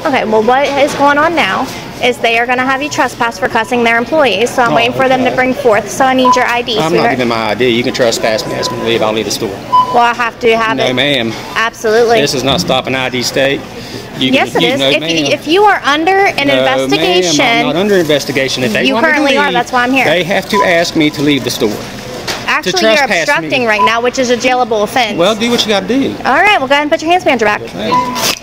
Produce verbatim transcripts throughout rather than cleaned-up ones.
Okay, well, what is going on now is they are going to have you trespass for cussing their employees, so I'm oh, waiting for them okay. to bring forth. So I need your I D, I'm sweetheart. not giving my I D. You can trespass me. Ask me to leave. I'll leave the store. Well, I have to have no, it. No, ma'am. Absolutely. This is not stop an I D state. You yes, can, it you, is. No, if, you, if you are under an no, investigation, ma'am, I'm not under investigation. If they you want currently me to leave, are. That's why I'm here. They have to ask me to leave the store. Actually, you're obstructing me. right now, which is a jailable offense. Well, do what you got to do. All right. Well, go ahead and put your hands behind your back. Hey.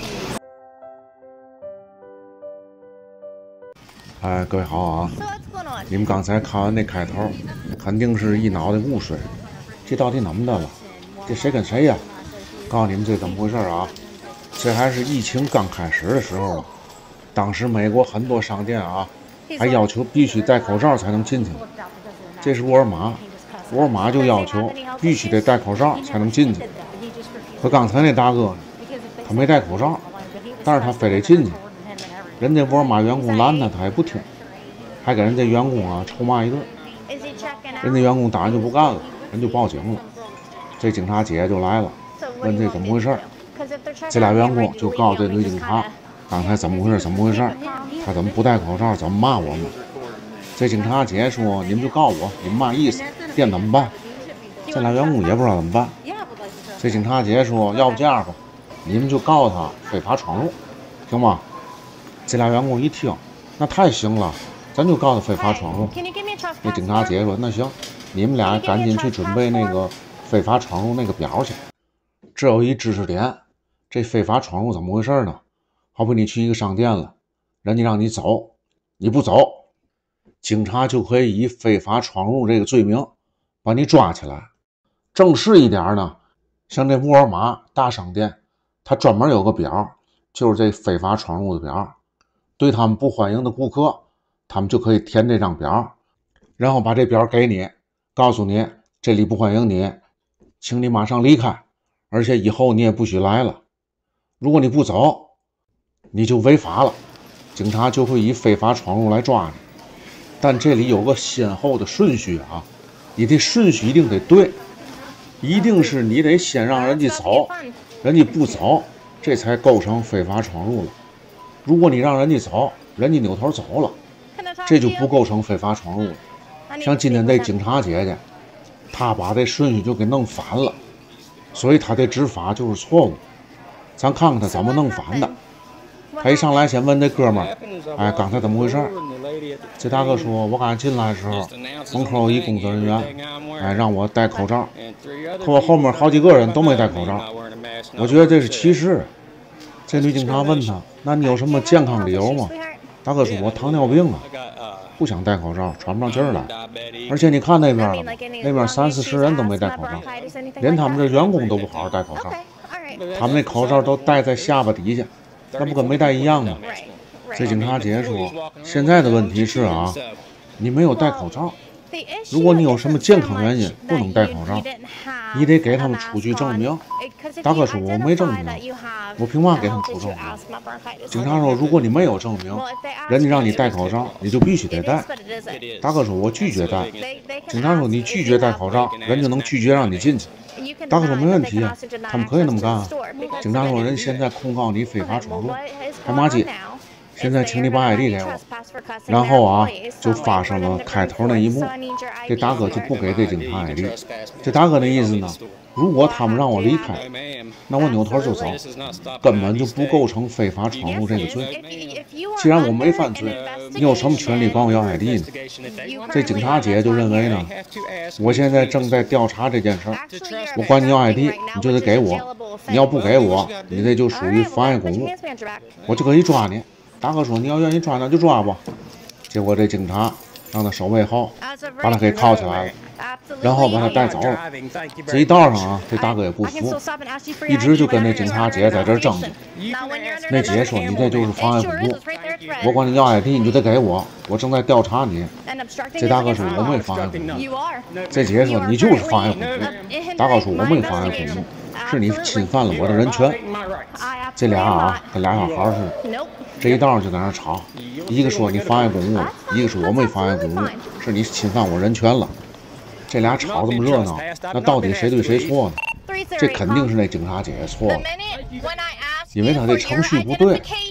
哎，各位好啊！你们刚才看完那开头，肯定是一脑袋雾水。这到底怎么的了？这谁跟谁呀？告诉你们这怎么回事啊？这还是疫情刚开始的时候啊。当时美国很多商店啊，还要求必须戴口罩才能进去。这是沃尔玛，沃尔玛就要求必须得戴口罩才能进去。可刚才那大哥呢，他没戴口罩，但是他非得进去。 人家沃尔玛员工拦他，他也不听，还给人家员工啊臭骂一顿。人家员工当然就不干了，人就报警了。这警察姐就来了，问这怎么回事。这俩员工就告诉这女警察，刚才怎么回事，怎么回事？他怎么不戴口罩，怎么骂我们？这警察姐说：“你们就告诉我，你们嘛意思？店怎么办？”这俩员工也不知道怎么办。这警察姐说：“要不这样吧，你们就告诉他非法闯入，行吗？” 这俩员工一听，那太行了，咱就告诉非法闯入。那警察姐说：“那行，你们俩赶紧去准备那个非法闯入那个表去。这有一知识点，这非法闯入怎么回事呢？好比你去一个商店了，人家让你走，你不走，警察就可以以非法闯入这个罪名把你抓起来。正式一点呢，像这沃尔玛大商店，它专门有个表，就是这非法闯入的表。” 对他们不欢迎的顾客，他们就可以填这张表，然后把这表给你，告诉你这里不欢迎你，请你马上离开，而且以后你也不许来了。如果你不走，你就违法了，警察就会以非法闯入来抓你。但这里有个先后的顺序啊，你的顺序一定得对，一定是你得先让人家走，人家不走，这才构成非法闯入了。 如果你让人家走，人家扭头走了，这就不构成非法闯入了。像今天这警察姐姐，她把这顺序就给弄反了，所以她的执法就是错误。咱看看她怎么弄反的。她一上来先问这哥们儿：“哎，刚才怎么回事？”这大哥说：“我刚进来的时候，门口有一工作人员，哎，让我戴口罩，可我后面好几个人都没戴口罩，我觉得这是歧视。” 这女警察问他：“那你有什么健康理由吗？”大哥说：“我糖尿病啊，不想戴口罩，喘不上气儿来。而且你看那边了吗？那边三四十人都没戴口罩，连他们这员工都不好好戴口罩，他们那口罩都戴在下巴底下，那不跟没戴一样吗？”这警察姐说：“现在的问题是啊，你没有戴口罩。如果你有什么健康原因不能戴口罩，你得给他们出具证明。”大哥说：“我没证明，我凭嘛给他们出证明？”警察说：“如果你没有证明，人家让你戴口罩，你就必须得戴。”大哥说：“我拒绝戴。”警察说：“你拒绝戴口罩，人就能拒绝让你进去。”大哥说：“没问题啊，他们可以那么干啊。”警察说：“人现在控告你非法闯入，开骂街。现在请你把 I D 给我。”然后啊，就发生了开头那一幕。这大哥就不给这警察 I D。这大哥的意思呢？ 如果他们让我离开，那我扭头就走，根本就不构成非法闯入这个罪。既然我没犯罪，你有什么权利管我要 I D 呢？这警察姐就认为呢，我现在正在调查这件事儿，我管你要 I D， 你就得给我，你要不给我，你这就属于妨碍公务，我就可以抓你。大哥说你要愿意抓那就抓吧。结果这警察让他手背后，把他给铐起来了。 然后把他带走了。这一道上啊，这大哥也不服，一直就跟那警察姐在这争去。那姐说：“你这就是妨碍公务，我管你要 I D， 你就得给我，我正在调查你。”这大哥说：“我没妨碍公务。”这姐说：“你就是妨碍公务。”大哥说：“我没妨碍公务，是你侵犯了我的人权。”这俩啊，跟俩小孩似的，这一道就在那吵，一个说你妨碍公务了，一个说我没妨碍公务，是你侵犯我人权了。 这俩吵这么热闹，那到底谁对谁错呢？这肯定是那警察姐姐错了，因为他这程序不对。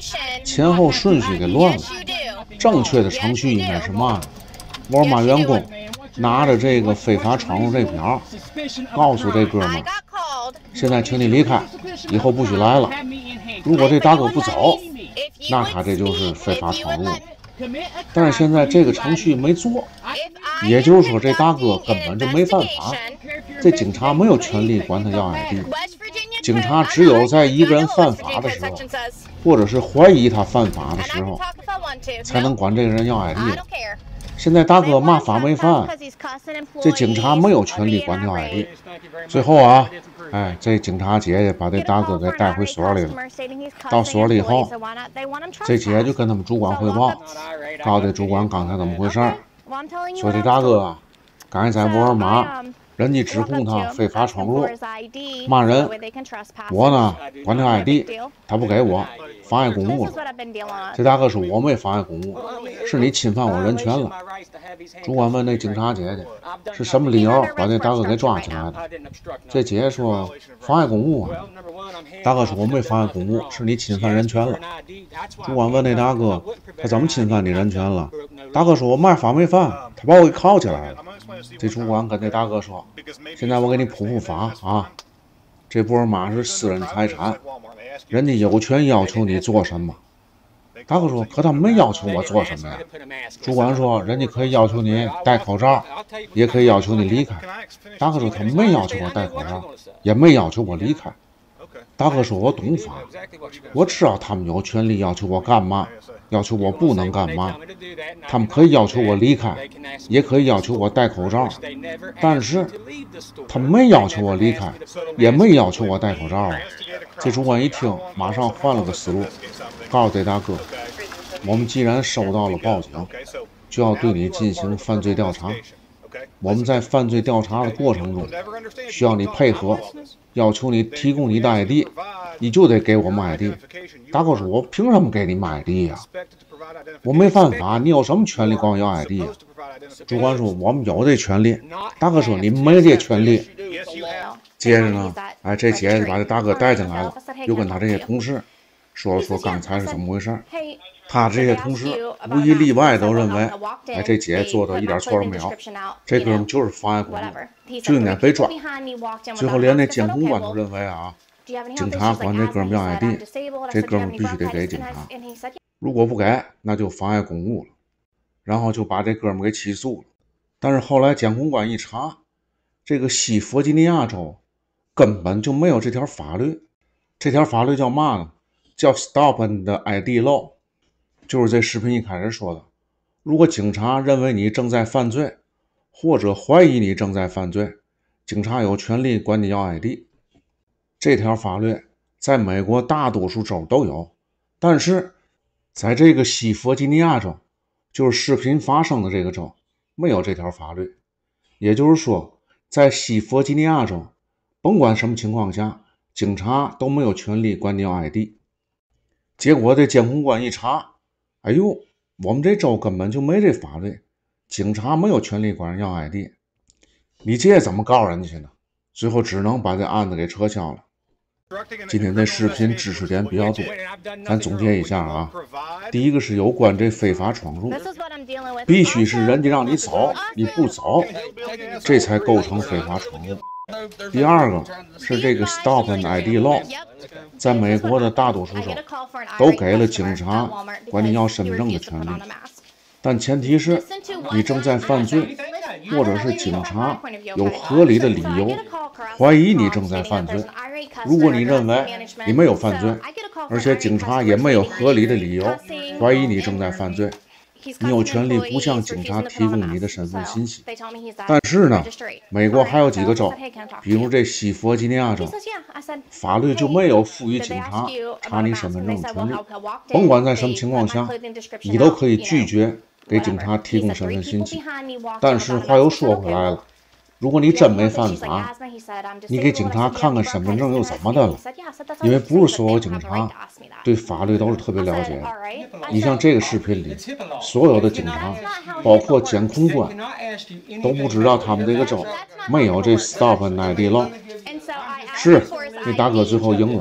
前后顺序给乱了。正确的程序应该是嘛？沃尔玛员工拿着这个非法闯入这表，告诉这哥们儿，现在请你离开，以后不许来了。如果这大哥不走，那他这就是非法闯入。但是现在这个程序没做，也就是说这大哥根本就没犯法，这警察没有权利管他要 I D。警察只有在一个人犯法的时候，或者是怀疑他犯法的时候，才能管这个人要 I D。现在大哥嘛法没犯，这警察没有权利管他 I D。最后啊，哎，这警察姐姐把这大哥给带回所里了。到所里以后，这姐就跟他们主管汇报，告诉这主管刚才怎么回事儿，说这大哥啊，刚才在沃尔玛。人家指控他非法闯入，骂人。我呢管他 I D， 他不给我，妨碍公务了。这大哥说我没妨碍公务，是你侵犯我人权了。主管问那警察姐姐是什么理由把这大哥给抓起来的？这姐姐说妨碍公务啊。大哥说我没妨碍公务，是你侵犯人权了。主管问那大哥他怎么侵犯你人权了？大哥说我嘛法没犯，他把我给铐起来了。这主管跟这大哥说，现在我给你普普法啊，这沃尔玛是私人财产，人家有权要求你做什么。大哥说可他没要求我做什么呀。主管说人家可以要求你戴口罩，也可以要求你离开。大哥说他没要求我戴口罩，也没要求我离开。大哥说我懂法，我知道他们有权利要求我干嘛，要求我不能干嘛。他们可以要求我离开，也可以要求我戴口罩，但是他没要求我离开，也没要求我戴口罩啊。这主管一听马上换了个思路，告诉这大哥，我们既然收到了报警，就要对你进行犯罪调查。我们在犯罪调查的过程中需要你配合，要求你提供你的 I D， 你就得给我们 I D。 大哥说我凭什么给你们 I D 呀？我没犯法，你有什么权利管我要 I D 呀？主管说我们有这权利。大哥说你们没这权利。接着呢，哎，这姐姐把这大哥带进来了，又跟他这些同事说了说刚才是怎么回事。他这些同事无一例外都认为，哎，这姐做的一点错都没有，这哥们就是妨碍公务，就应该被抓。最后连那监控官都认为啊，警察管这哥们要 I D， 这哥们必须得给警察，如果不给，那就妨碍公务了。然后就把这哥们给起诉了。但是后来监控官一查，这个西弗吉尼亚州根本就没有这条法律。这条法律叫嘛呢？叫 Stop and I D Law。就是这视频一开始说的，如果警察认为你正在犯罪，或者怀疑你正在犯罪，警察有权利管你要 I D。 这条法律在美国大多数州都有，但是在这个西弗吉尼亚州，就是视频发生的这个州，没有这条法律。也就是说，在西弗吉尼亚州，甭管什么情况下，警察都没有权利管你要 I D。 结果这监控官一查，哎呦，我们这州根本就没这法律，警察没有权利管人要 I D， 你这怎么告人家去呢？最后只能把这案子给撤销了。今天这视频知识点比较多，咱总结一下啊。第一个是有关这非法闯入，必须是人家让你走，你不走，这才构成非法闯入。第二个是这个 Stop and I D Law， 在美国的大多数州都给了警察管你要身份证的权利，但前提是你正在犯罪，或者是警察有合理的理由怀疑你正在犯罪。如果你认为你没有犯罪，而且警察也没有合理的理由怀疑你正在犯罪，你有权利不向警察提供你的身份信息。但是呢，美国还有几个州，比如这西弗吉尼亚州，法律就没有赋予警察查你身份证的权利，甭管在什么情况下，你都可以拒绝给警察提供身份信息。但是话又说回来了，如果你真没犯法，你给警察看看身份证又怎么的了？因为不是所有警察对法律都是特别了解的。你像这个视频里，所有的警察，包括监控官，都不知道他们这个州没有这 Stop and I D Law。是，这大哥最后赢了，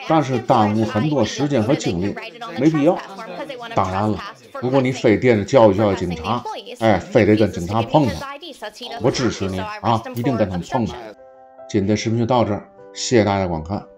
但是耽误很多时间和精力，没必要。当然了，如果你非惦着教育教育警察，哎，非得跟警察碰碰，我支持你啊，一定跟他们碰碰。今天的视频就到这儿，谢谢大家观看。